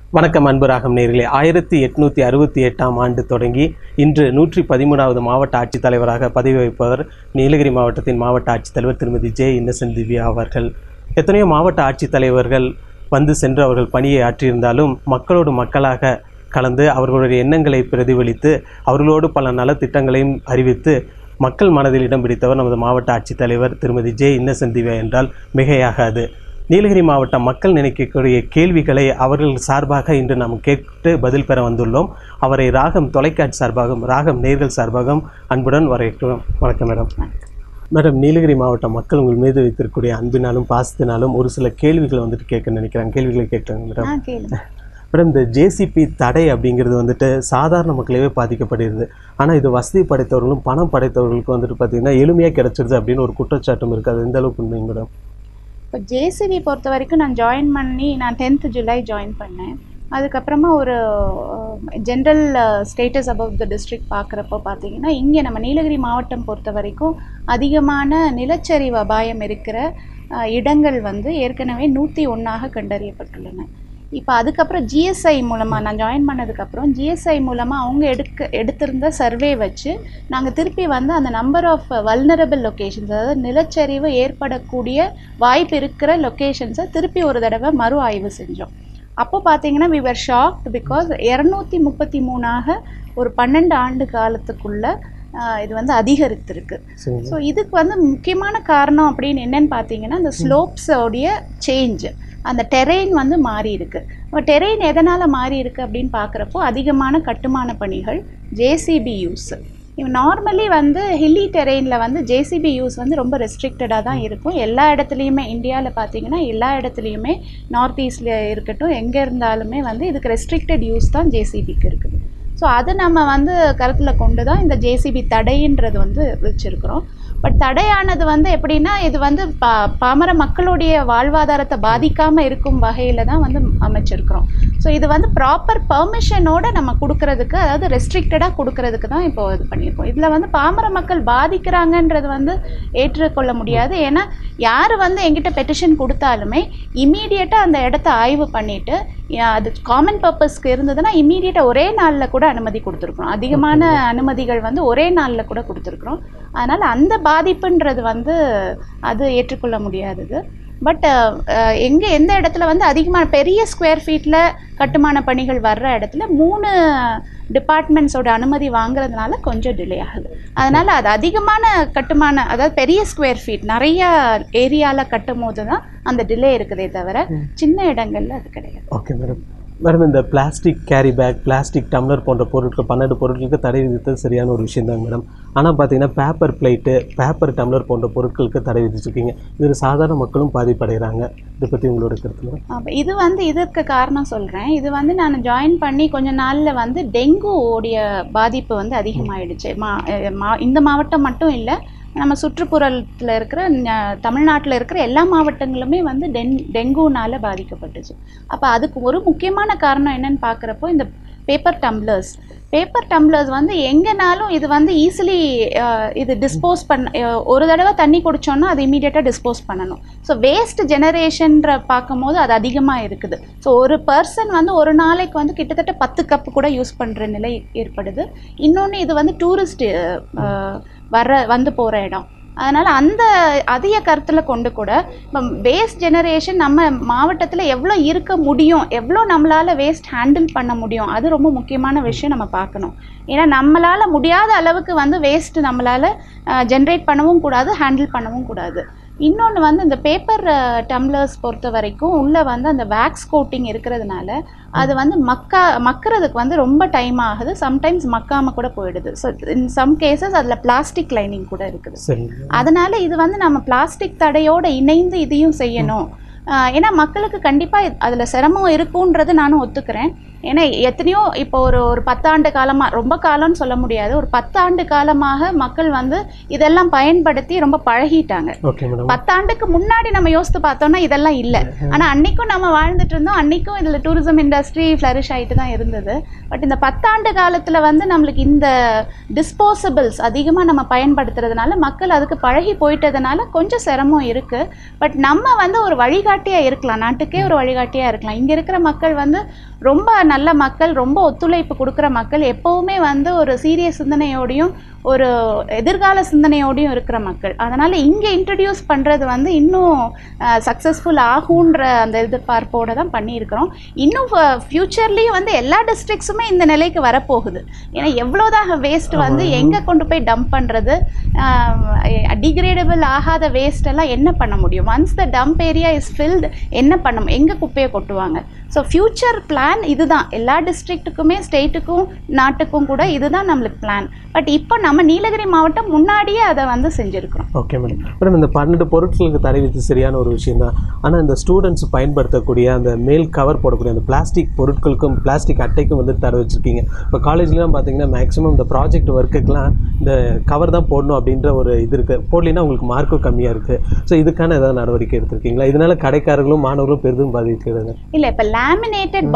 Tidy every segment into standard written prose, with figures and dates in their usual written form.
வணக்கம் அன்பு ராகம் நேயர்களே. 1868ஆம் ஆண்டு தொடங்கி இன்று 113வது மாவட்ட ஆட்சித்தலைவராக பதவி வகிப்பவர் நீலகிரி மாவட்டத்தின் மாவட்ட ஆட்சித்தலைவர் திருமதி ஜே. இன்னசென்ட் திவ்யா அவர்கள். எத்தனையோ மாவட்ட ஆட்சித்தலைவர்கள் வந்து சென்று அவர்கள் பணியை ஆற்றியிருந்தாலும் மக்களோடு மக்களாக கலந்து அவர்களுடைய எண்ணங்களை பிரதிபலித்து அவர்களோடு பல நலத்திட்டங்களையும் அறிவித்து மக்கள் மனதில் இடம் பிடித்தவர் நமது மாவட்ட ஆட்சித்தலைவர் திருமதி ஜே. இன்னசென்ட் திவ்யா என்றால் மிகையாகாது. நீலகிரி மாவட்ட மக்கள் நினைக்கக்கூடிய கேள்விகளை அவர்கள் சார்பாக இன்று நாம் கேட்டு பதில் பெற வந்துள்ளோம். அவரை ராகம் தொலைக்காட்சி சார்பாகவும் ராகம் நேர்கள் சார்பாகவும் அன்புடன் வரவேற்கிறோம். வணக்கம் மேடம். மேடம், நீலகிரி மாவட்ட மக்கள் உங்கள் மீது வைத்திருக்கக்கூடிய அன்பினாலும் பாசத்தினாலும் ஒரு சில கேள்விகளை வந்துட்டு கேட்க நினைக்கிறாங்க. கேள்விகளை கேட்குறாங்க மேடம். மேடம், இந்த ஜேசிபி தடை அப்படிங்கிறது வந்துட்டு சாதாரண மக்களவே பாதிக்கப்படுகிறது. ஆனால் இது வசதி படைத்தவர்களும் பணம் படைத்தவர்களுக்கு வந்துட்டு பார்த்திங்கன்னா எளிமையாக கிடைச்சிருது அப்படின்னு ஒரு குற்றச்சாட்டும் இருக்குது. அது எந்த அளவுக்கு உண்மைங்க மேடம்? இப்போ ஜேசிபி பொறுத்த வரைக்கும் நான் 10th ஜூலை ஜாயின் பண்ணேன். அதுக்கப்புறமா ஒரு general status above the district பார்க்குறப்போ பார்த்தீங்கன்னா இங்கே நம்ம நீலகிரி மாவட்டம் பொறுத்த வரைக்கும் அதிகமான நிலச்சரிவு அபாயம் இருக்கிற இடங்கள் வந்து ஏற்கனவே 101ஆக கண்டறியப்பட்டுள்ளன. இப்போ அதுக்கப்புறம் ஜிஎஸ்ஐ மூலமாக நான் ஜாயின் பண்ணதுக்கப்புறம் ஜிஎஸ்ஐ மூலமாக அவங்க எடுத்திருந்த சர்வே வச்சு நாங்கள் திருப்பி வந்து அந்த நம்பர் ஆஃப் வல்னரபிள் லொக்கேஷன்ஸ், அதாவது நிலச்சரிவு ஏற்படக்கூடிய வாய்ப்பு இருக்கிற லொக்கேஷன்ஸை திருப்பி ஒரு தடவை மறு ஆய்வு செஞ்சோம். அப்போ பார்த்தீங்கன்னா we were shocked because 233ஆக ஒரு 12 ஆண்டு காலத்துக்குள்ள இது வந்து அதிகரித்திருக்கு. ஸோ இதுக்கு வந்து முக்கியமான காரணம் அப்படின்னு என்னன்னு பார்த்தீங்கன்னா இந்த ஸ்லோப்ஸோடைய சேஞ்ச், அந்த டெரெயின் வந்து மாறி இருக்கு. டெரெயின் எதனால் மாறி இருக்கு அப்படின்னு பார்க்குறப்போ அதிகமான கட்டுமான பணிகள், ஜேசிபி யூஸ். நார்மலி வந்து ஹில்லி டெரெயினில் வந்து ஜேசிபி யூஸ் வந்து ரொம்ப ரெஸ்ட்ரிக்டடாக தான் இருக்கும். எல்லா இடத்துலையுமே இந்தியாவில் பார்த்தீங்கன்னா எல்லா இடத்துலையுமே நார்த் ஈஸ்டில் இருக்கட்டும் எங்கே இருந்தாலுமே வந்து இதுக்கு ரெஸ்ட்ரிக்டட் யூஸ் தான் ஜேசிபிக்கு இருக்குது. ஸோ அதை நம்ம வந்து கருத்தில் கொண்டு தான் இந்த ஜேசிபி தடைன்றது வந்து வச்சுருக்கிறோம். பட் தடையானது வந்து எப்படின்னா இது வந்து பாமர மக்களுடைய வாழ்வாதாரத்தை பாதிக்காமல் இருக்கும் வகையில் தான் வந்து அமைச்சிருக்கிறோம். ஸோ இது வந்து ப்ராப்பர் பெர்மிஷனோடு நம்ம கொடுக்கறதுக்கு, அதாவது ரெஸ்ட்ரிக்டடாக கொடுக்கறதுக்கு தான் இப்போ இது பண்ணியிருக்கோம். இதில் வந்து பாமர மக்கள் பாதிக்கிறாங்கன்றது வந்து ஏற்றுக்கொள்ள முடியாது. ஏன்னா யார் வந்து எங்கிட்ட பெட்டிஷன் கொடுத்தாலுமே இம்மீடியட்டாக அந்த இடத்த ஆய்வு பண்ணிவிட்டு அது காமன் பர்பஸ்க்கு இருந்ததுன்னா இம்மீடியட்டாக ஒரே நாளில் கூட அனுமதி கொடுத்துருக்குறோம். அதிகமான அனுமதிகள் வந்து ஒரே நாளில் கூட கொடுத்துருக்குறோம். அதனால் அந்த பாதிப்புன்றது வந்து அது ஏற்றுக்கொள்ள முடியாதது. பட் எந்த இடத்துல வந்து அதிகமான பெரிய ஸ்கொயர் ஃபீட்டில் கட்டுமான பணிகள் வர்ற இடத்துல 3 டிபார்ட்மெண்ட்ஸோட அனுமதி வாங்குறதுனால கொஞ்சம் டிலே ஆகுது. அதனால் அது அதிகமான கட்டுமான, அதாவது பெரிய ஸ்கொயர் ஃபீட் நிறையா ஏரியாவில் கட்டும் போது தான் அந்த டிலே இருக்குதே தவிர சின்ன இடங்கள்ல அது கிடையாது. Okay madam. மேடம், இந்த plastic carry bag, plastic tumbler போன்ற பொருட்கள் 12 பொருட்களுக்கு தடை விதித்தது சரியான ஒரு விஷயம் தாங்க மேடம். ஆனால் பார்த்தீங்கன்னா பேப்பர் பிளேட்டு, பேப்பர் டம்ளர் போன்ற பொருட்களுக்கு தடை விதிச்சிருக்கீங்க. இது சாதாரண மக்களும் பாதிப்படைகிறாங்க. இதை பற்றி உங்களோட கருத்து? இது வந்து இதற்கு காரணம் சொல்கிறேன். இது வந்து நான் ஜாயின் பண்ணி கொஞ்ச நாளில் வந்து டெங்குவோடைய பாதிப்பு வந்து அதிகமாகிடுச்சு. இந்த மாவட்டம் மட்டும் இல்லை, நம்ம சுற்றுப்புறத்தில் இருக்கிற தமிழ்நாட்டில் இருக்கிற எல்லா மாவட்டங்களுமே வந்து டெங்குனால் பாதிக்கப்பட்டுச்சு. அப்போ அதுக்கு ஒரு முக்கியமான காரணம் என்னன்னு பார்க்குறப்போ இந்த பேப்பர் டம்ளர்ஸ் வந்து எங்கேனாலும் இது வந்து ஈஸிலி இது டிஸ்போஸ் ஒரு தடவை தண்ணி குடித்தோன்னா அது இமீடியட்டாக டிஸ்போஸ் பண்ணணும். ஸோ வேஸ்ட் ஜெனரேஷன்ற பார்க்கும்போது அது அதிகமாக இருக்குது. ஸோ ஒரு பர்சன் வந்து ஒரு நாளைக்கு வந்து கிட்டத்தட்ட 10 கப்பு கூட யூஸ் பண்ணுற நிலை ஏற்படுது. இன்னொன்று இது வந்து டூரிஸ்ட் வந்து போகிற இடம். அதனால் அந்த அதிக கருத்தில் கொண்டு கூட இப்போ வேஸ்ட் ஜெனரேஷன் நம்ம மாவட்டத்தில் எவ்வளோ இருக்க முடியும், எவ்வளோ நம்மளால் வேஸ்ட் ஹேண்டில் பண்ண முடியும், அது ரொம்ப முக்கியமான விஷயம் நம்ம பார்க்கணும். ஏன்னா நம்மளால் முடியாத அளவுக்கு வந்து வேஸ்ட் நம்மளால் ஜென்ரேட் பண்ணவும் கூடாது, ஹேண்டில் பண்ணவும் கூடாது. இன்னொன்று வந்து இந்த பேப்பர் டம்ளர்ஸ் பொறுத்த வரைக்கும் உள்ளே வந்து அந்த வேக்ஸ் கோட்டிங் இருக்கிறதுனால அது வந்து மக்கிறதுக்கு வந்து ரொம்ப டைம் ஆகுது. சம்டைம்ஸ் மக்காமல் கூட போயிடுது. ஸோ இன் சம் கேசஸ் அதில் பிளாஸ்டிக் லைனிங் கூட இருக்குது. அதனால் இது வந்து நம்ம பிளாஸ்டிக் தடையோடு இணைந்து இதையும் செய்யணும். ஏன்னா மக்களுக்கு கண்டிப்பாக அதில் சிரமம் இருக்குன்றது நானும் ஒத்துக்கிறேன். ஏன்னா எத்தனையோ இப்போ ஒரு 10 ஆண்டு காலமாக, ரொம்ப காலம்னு சொல்ல முடியாது, ஒரு 10 ஆண்டு காலமாக மக்கள் வந்து இதெல்லாம் பயன்படுத்தி ரொம்ப பழகிட்டாங்க. 10 ஆண்டுக்கு முன்னாடி நம்ம யோசித்து பார்த்தோம்னா இதெல்லாம் இல்லை. ஆனால் அன்றைக்கும் நம்ம வாழ்ந்துட்டு இருந்தோம், அன்றைக்கும் இதில் டூரிசம் இண்டஸ்ட்ரி ஃப்ளரிஷ் ஆகிட்டு தான் இருந்தது. பட் இந்த 10 ஆண்டு காலத்தில் வந்து நம்மளுக்கு இந்த டிஸ்போசபிள்ஸ் அதிகமாக நம்ம பயன்படுத்துறதுனால மக்கள் அதுக்கு பழகி போயிட்டதுனால கொஞ்சம் சிரமம் இருக்குது. பட் நம்ம வந்து ஒரு வழிகாட்டு வழிகாட்டியாக இருக்கலாம், நாட்டுக்கே ஒரு வழிகாட்டியாக இருக்கலாம். இங்கே இருக்கிற மக்கள் வந்து ரொம்ப நல்ல மக்கள், ரொம்ப ஒத்துழைப்பு கொடுக்குற மக்கள், எப்போவுமே வந்து ஒரு சீரிய சிந்தனையோடையும் ஒரு எதிர்கால சிந்தனையோடையும் இருக்கிற மக்கள். அதனால் இங்கே இன்ட்ரடியூஸ் பண்ணுறது வந்து இன்னும் சக்ஸஸ்ஃபுல் ஆகுன்ற அந்த எதிர்பார்ப்போடு தான் பண்ணியிருக்கிறோம். இன்னும் ஃப்யூச்சர்லேயும் வந்து எல்லா டிஸ்ட்ரிக்ஸுமே இந்த நிலைக்கு வரப்போகுது. ஏன்னா எவ்வளோதான் வேஸ்ட் வந்து எங்கே கொண்டு போய் டம்ப் பண்ணுறது, டிகிரேடபிள் ஆகாத வேஸ்ட் எல்லாம் என்ன பண்ண முடியும்? Once the dump area is filled, என்ன பண்ண, எங்கே குப்பையை கொட்டுவாங்க? ஸோ ஃப்யூச்சர் பிளான் இதுதான், எல்லா டிஸ்ட்ரிக்ட்டுக்குமே, ஸ்டேட்டுக்கும் நாட்டுக்கும் கூட இதுதான் நம்மளுக்கு பிளான். பட் இப்போ நம்ம நீலகிரி மாவட்டம் முன்னாடியே அதை வந்து செஞ்சுருக்கிறோம். Okay madam. மேடம், இந்த 12 பொருட்களுக்கு தடை விதித்து சரியான ஒரு விஷயம் தான். ஆனால் இந்த ஸ்டூடெண்ட்ஸ் பயன்படுத்தக்கூடிய அந்த மேல் கவர் போடக்கூடிய அந்த பிளாஸ்டிக் பொருட்களுக்கும் பிளாஸ்டிக் அட்டைக்கும் வந்து தடை வச்சுருக்கீங்க. இப்போ காலேஜ்லாம் பார்த்தீங்கன்னா மேக்ஸிமம் இந்த ப்ராஜெக்ட் ஒர்க்குக்கெலாம் இந்த கவர் தான் போடணும் அப்படின்ற ஒரு இது இருக்குது. போடலைன்னா உங்களுக்கு மார்க்கும் கம்மியாக இருக்குது. ஸோ இதுக்கான ஏதாவது நடவடிக்கை எடுத்திருக்கீங்களா? இதனால் கடைக்காரர்களும் மாணவர்களும் பெரிதும் பாதிக்கிறது. இல்லை, இப்போ லேமினேட்டட்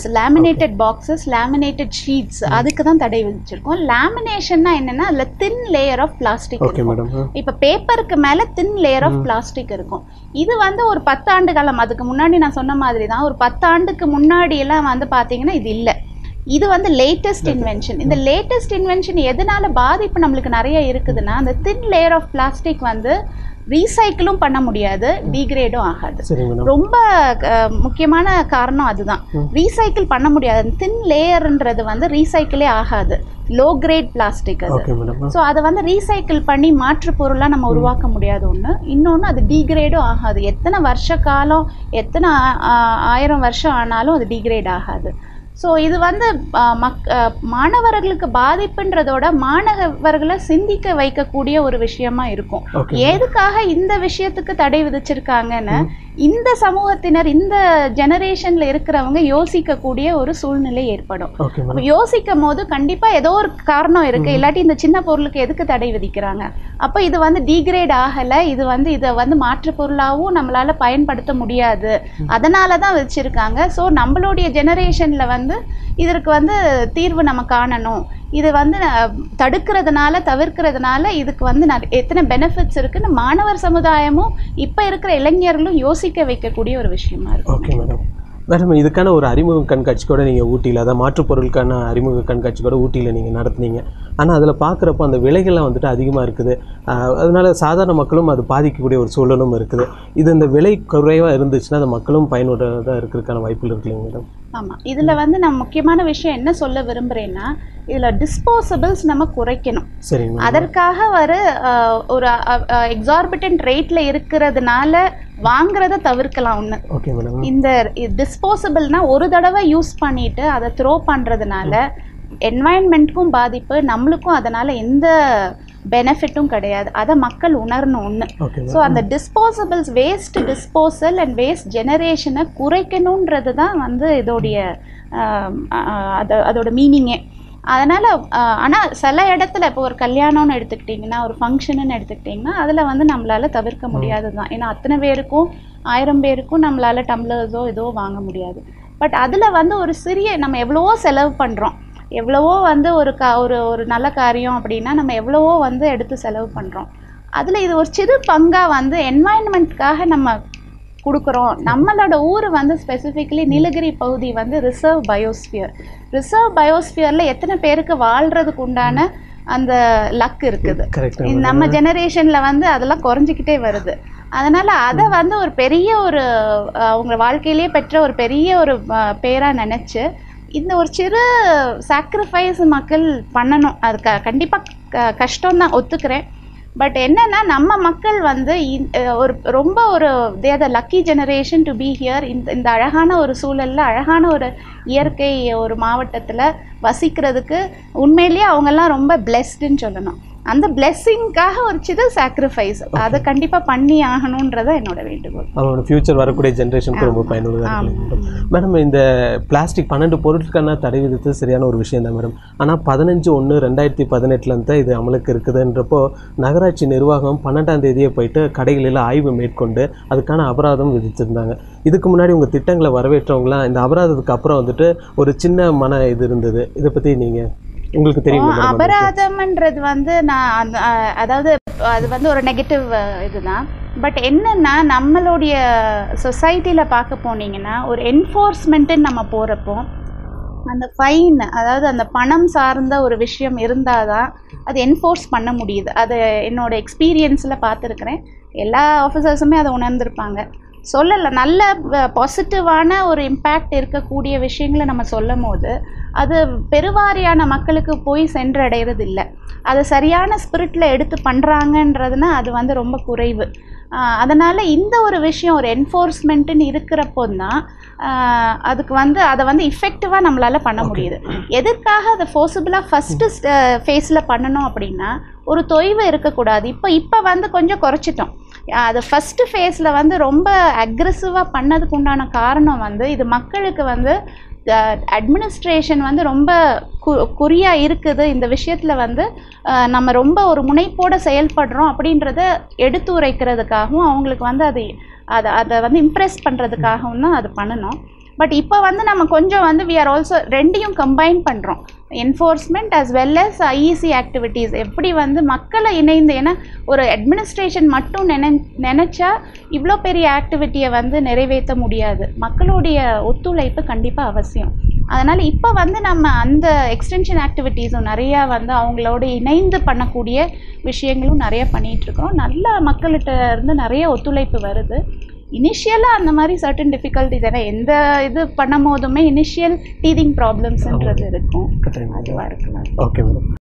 பாக்ஸஸ், லேமினேட்டட் ஷீட்ஸ், அதுக்கு தான் தடை விதிச்சிருக்கோம். லேமினேஷன்னா என்னன்னா அதில் தின் லேயர் ஆஃப் பிளாஸ்டிக் இருக்கும். இப்போ பேப்பருக்கு மேலே தின் லேயர் ஆஃப் பிளாஸ்டிக் இருக்கும். இது வந்து ஒரு 10 ஆண்டு காலம், அதுக்கு முன்னாடி நான் சொன்ன மாதிரி தான், ஒரு 10 ஆண்டுக்கு முன்னாடி எல்லாம் வந்து பார்த்தீங்கன்னா இது இல்லை. இது வந்து லேட்டஸ்ட் இன்வென்ஷன். இந்த லேட்டஸ்ட் இன்வென்ஷன் எதனால பாதிப்பு நம்மளுக்கு நிறைய இருக்குதுன்னா, அந்த தின் லேயர் ஆஃப் பிளாஸ்டிக் வந்து ரீசைக்கிளும் பண்ண முடியாது, டீக்ரேடும் ஆகாது. ரொம்ப முக்கியமான காரணம் அதுதான். ரீசைக்கிள் பண்ண முடியாது. தின் லேயர்ன்றது வந்து ரீசைக்கிளே ஆகாது, லோ கிரேட் பிளாஸ்டிக் அது. ஸோ அதை வந்து ரீசைக்கிள் பண்ணி மாற்று பொருளாக நம்ம உருவாக்க முடியாது ஒன்று. இன்னொன்று, அது டீக்ரேடும் ஆகாது. எத்தனை வருஷ காலம், எத்தனை 1000 வருஷம் ஆனாலும் அது டீக்ரேட் ஆகாது. ஸோ இது வந்து மாணவர்களுக்கு பாதிப்புன்றதோட மாணவர்களை சிந்திக்க வைக்கக்கூடிய ஒரு விஷயமா இருக்கும். எதுக்காக இந்த விஷயத்துக்கு தடை விதிச்சிருக்காங்கன்னு இந்த சமூகத்தினர், இந்த ஜெனரேஷன்ல இருக்கிறவங்க யோசிக்கக்கூடிய ஒரு சூழ்நிலை ஏற்படும். யோசிக்கும் போது கண்டிப்பா ஏதோ ஒரு காரணம் இருக்கு, இல்லாட்டி இந்த சின்ன பொருளுக்கு எதுக்கு தடை விதிக்கிறாங்க? அப்ப இது வந்து டீக்ரேட் ஆகல, இது வந்து இதை வந்து மாற்று பொருளாகவும் நம்மளால பயன்படுத்த முடியாது, அதனாலதான் வச்சிருக்காங்க. ஸோ நம்மளுடைய ஜெனரேஷன்ல வந்து இதற்கு வந்து தீர்வு நம்ம காணணும். இது வந்து தவிர்க்கிறதுனால இதுக்கு வந்து எத்தனை பெனிஃபிட்ஸ் இருக்குன்னு மாணவர் சமுதாயமும் இப்போ இருக்கிற இளைஞர்களும் யோசிக்க வைக்கக்கூடிய ஒரு விஷயமா இருக்கு. Okay madam. மேடம், இதுக்கான ஒரு அறிமுக கண்காட்சி கூட நீங்கள் ஊட்டியில், அதாவது மாற்றுப் பொருளுக்கான அறிமுக கண்காட்சி கூட ஊட்டியில் நீங்கள் நடத்துனீங்க. ஆனால் அதில் பார்க்குறப்போ அந்த விலைகள்லாம் வந்துட்டு அதிகமாக இருக்குது. அதனால் சாதாரண மக்களும் அது பாதிக்கக்கூடிய ஒரு சூழலும் இருக்குது. இது இந்த விலை குறைவாக இருந்துச்சுன்னா அந்த மக்களும் பயனுள்ளதாக இருக்கிறதுக்கான வாய்ப்புகள் இருக்குல்லைங்க மேடம்? ஆமாம். இதில் வந்து நான் முக்கியமான விஷயம் என்ன சொல்ல விரும்புகிறேன்னா, இதில் டிஸ்போசபிள்ஸ் நம்ம குறைக்கணும். சரிங்க. அதற்காக ஒரு எக்ஸார்பிட்டன்ட் ரேட்டில் இருக்கிறதுனால வாங்குறத தவிர்க்கலாம். ஒன்று, இந்த டிஸ்போசபிள்னா ஒரு தடவை யூஸ் பண்ணிட்டு அதை த்ரோ பண்ணுறதுனால என்வாயன்மெண்ட்க்கும் பாதிப்பு, நம்மளுக்கும் அதனால் எந்த பெனிஃபிட்டும் கிடையாது. அதை மக்கள் உணரணும் ஒன்று. ஸோ அந்த disposables, waste disposal and waste ஜெனரேஷனை குறைக்கணுன்றது தான் வந்து அதோட மீனிங்கே. அதனால் ஆனால் சில இடத்துல இப்போ ஒரு கல்யாணம்னு எடுத்துக்கிட்டிங்கன்னா, ஒரு ஃபங்க்ஷனுன்னு எடுத்துக்கிட்டிங்கன்னா, அதில் வந்து நம்மளால் தவிர்க்க முடியாது தான். ஏன்னா அத்தனை பேருக்கும் 1000 பேருக்கும் நம்மளால் டம்ளர்ஸோ ஏதோ வாங்க முடியாது. பட் அதில் வந்து ஒரு சிறிய, நம்ம எவ்வளவோ செலவு பண்ணுறோம், எவ்வளவோ வந்து ஒரு நல்ல காரியம் அப்படின்னா நம்ம எவ்வளவோ வந்து எடுத்து செலவு பண்ணுறோம். அதில் இது ஒரு சிறு பங்காக வந்து என்வாயன்மெண்ட்காக நம்ம கொடுக்குறோம். நம்மளோட ஊர் வந்து ஸ்பெசிஃபிக்கலி நீலகிரி பகுதி வந்து ரிசர்வ் பயோஸ்பியரில் எத்தனை பேருக்கு வாழ்கிறதுக்கு உண்டான அந்த லக் இருக்குது. நம்ம ஜெனரேஷனில் வந்து அதெல்லாம் குறைஞ்சிக்கிட்டே வருது. அதனால் அதை வந்து ஒரு பெரிய அவங்க வாழ்க்கையிலேயே பெற்ற ஒரு பெரிய ஒரு பேராக நினச்சி இந்த ஒரு சிறு சாக்ரிஃபைஸ் மக்கள் பண்ணணும். அது கண்டிப்பாக ஒத்துக்கிறேன். பட் என்னன்னா, நம்ம மக்கள் வந்து they're the lucky generation to be here. இந்த அழகான ஒரு சூழலில், அழகான ஒரு இயற்கை ஒரு மாவட்டத்தில் வசிக்கிறதுக்கு உண்மையிலேயே அவங்கெல்லாம் ரொம்ப பிளெஸ்டுன்னு சொல்லணும். அந்த பிளெஸ்ஸிங்காக ஒரு சிறு சாக்ரிஃபைஸ் அதை கண்டிப்பாக பண்ணி ஆகணுன்றத என்னோட வேண்டுகோள். அவங்களோட ஃபியூச்சர் வரக்கூடிய ஜென்ரேஷனுக்கு ரொம்ப பயனுள்ளதாக இருக்கும். மேடம், இந்த பிளாஸ்டிக் 12 பொருட்களுக்கான தடை விதித்து சரியான ஒரு விஷயம் தான் மேடம். ஆனால் 15/1/2018 தான் இது அமலுக்கு இருக்குதுன்றப்போ நகராட்சி நிர்வாகம் 12ஆம் தேதியே போயிட்டு கடைகளில் ஆய்வு மேற்கொண்டு அதுக்கான அபராதம் விதிச்சிருந்தாங்க. இதுக்கு முன்னாடி உங்கள் திட்டங்களை வரவேற்றவங்களாம் இந்த அபராதத்துக்கு அப்புறம் வந்துட்டு ஒரு சின்ன இது இருந்தது. இதை பற்றி நீங்கள் உங்களுக்கு தெரியும்? அபராதம்ன்றது வந்து அதாவது அது வந்து ஒரு நெகட்டிவ் இதுதான். பட் என்னென்னா நம்மளுடைய சொசைட்டியில் பார்க்க போனீங்கன்னா ஒரு என்ஃபோர்ஸ்மெண்ட்டுன்னு நம்ம போகிறப்போ அந்த ஃபைன், அதாவது அந்த பணம் சார்ந்த ஒரு விஷயம் இருந்தால் தான் அது என்ஃபோர்ஸ் பண்ண முடியுது. அது என்னோடய எக்ஸ்பீரியன்ஸில் பார்த்துருக்குறேன். எல்லா ஆஃபீஸர்ஸுமே அதை உணர்ந்திருப்பாங்க. சொல்லலை, நல்ல பாசிட்டிவான ஒரு இம்பேக்ட் இருக்கக்கூடிய விஷயங்களை நம்ம சொல்லும் போது அது பெருவாரியான மக்களுக்கு போய் சென்றடைகிறது இல்லை. அதை சரியான ஸ்பிரிட்டில் எடுத்து பண்ணுறாங்கன்றதுனா அது வந்து ரொம்ப குறைவு. அதனால் இந்த ஒரு விஷயம் ஒரு என்ஃபோர்ஸ்மெண்ட்டுன்னு இருக்கிறப்போ தான் அதுக்கு வந்து அதை வந்து இஃபெக்டிவாக நம்மளால் பண்ண முடியுது. எதற்காக அதை ஃபோர்ஸபிளாக ஃபஸ்ட்டு ஃபேஸில் பண்ணணும் அப்படின்னா ஒரு தொய்வு இருக்கக்கூடாது. இப்போ வந்து கொஞ்சம் குறைச்சிட்டோம். அது ஃபஸ்ட்டு ஃபேஸில் வந்து ரொம்ப அக்ரெசிவாக பண்ணதுக்கு உண்டான காரணம் வந்து இது மக்களுக்கு வந்து அட்மினிஸ்ட்ரேஷன் வந்து ரொம்ப குறியாக இருக்குது, இந்த விஷயத்தில் வந்து நம்ம ரொம்ப ஒரு முனைப்போடு செயல்படுறோம் அப்படின்றத எடுத்து உரைக்கிறதுக்காகவும் அவங்களுக்கு வந்து அதை வந்து இம்ப்ரெஸ் பண்ணுறதுக்காகவும் தான் அது பண்ணணும். பட் இப்போ வந்து நம்ம கொஞ்சம் வந்து வி ஆர் ஆல்சோ ரெண்டையும் கம்பைன் பண்ணுறோம், enforcement as well as IEC activities. எப்படி வந்து மக்களை இணைந்து, ஏன்னா ஒரு அட்மினிஸ்ட்ரேஷன் மட்டும் நினச்சா இவ்வளோ பெரிய ஆக்டிவிட்டியை வந்து நிறைவேற்ற முடியாது. மக்களுடைய ஒத்துழைப்பு கண்டிப்பாக அவசியம். அதனால் இப்போ வந்து நம்ம அந்த எக்ஸ்டென்ஷன் ஆக்டிவிட்டீஸும் நிறையா வந்து அவங்களோட இணைந்து பண்ணக்கூடிய விஷயங்களும் நிறைய பண்ணிகிட்ருக்கோம். நல்ல மக்கள்கிட்ட இருந்து நிறைய ஒத்துழைப்பு வருது. இனிஷியலாக அந்த மாதிரி சர்டன் டிஃபிகல்ட்டிஸ், ஏன்னா எந்த இது பண்ணும் போதுமே இனிஷியல் டீதிங் ப்ராப்ளம்ஸ்ன்றது இருக்கும், அதுவாக இருக்கலாம். Okay madam.